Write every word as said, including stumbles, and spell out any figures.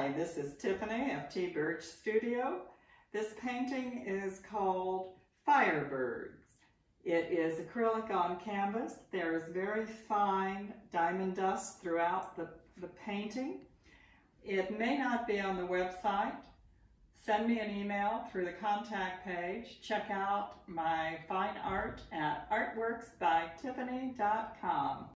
Hi, this is Tiffany of T Birch Studio. This painting is called Firebirds. It is acrylic on canvas. There is very fine diamond dust throughout the, the painting. It may not be on the website. Send me an email through the contact page. Check out my fine art at artworks by tiffany dot com.